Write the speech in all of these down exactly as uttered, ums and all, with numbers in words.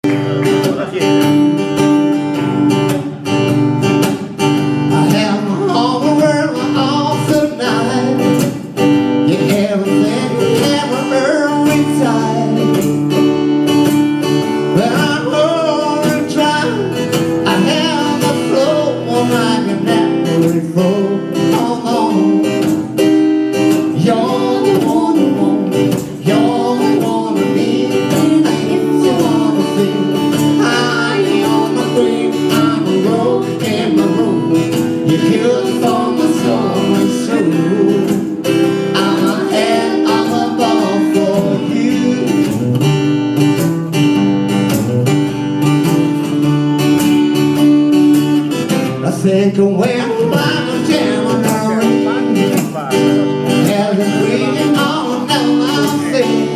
Think of when I'm jamming as it's reading all down my face.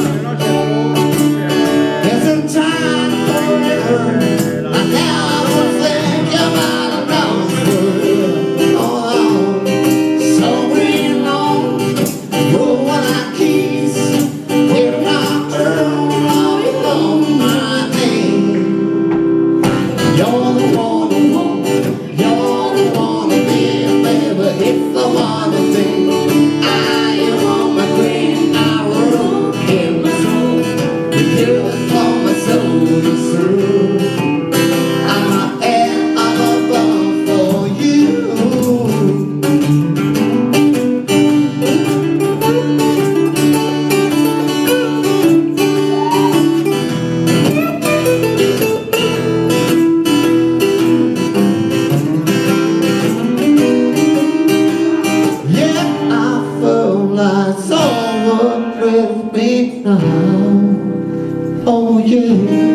There's a time forever. I never think about another. Oh, so long, you're what I kiss. If not true, I'll be on my name. You're the one. If I want to think I am on my queen, I roll in my soul. You do it for my soul to through. I'm a head of a bone for you. It's over with me now. Oh yeah,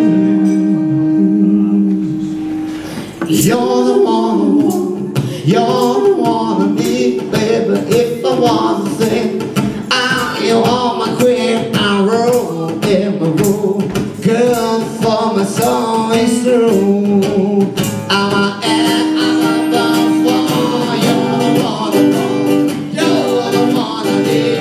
you're the one I want. You're the one I need, baby. If I want to sing, I am on my queen. I roll in my room, girl. For my song is through. I'm a and I'm a for you're the one I want. You're the one I need.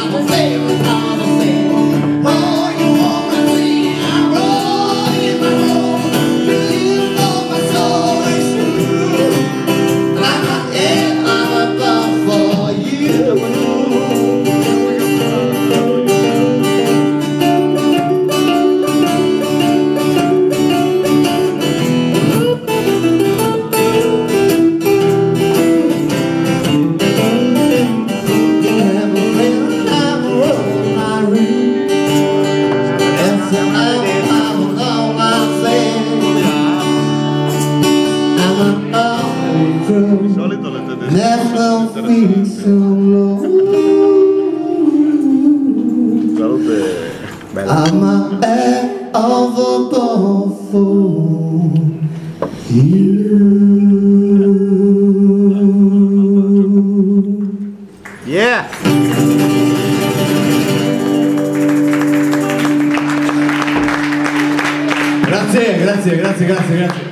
Never feel so low. I'm a head of a ball for you. Yeah. Grazie, grazie, grazie, grazie, grazie.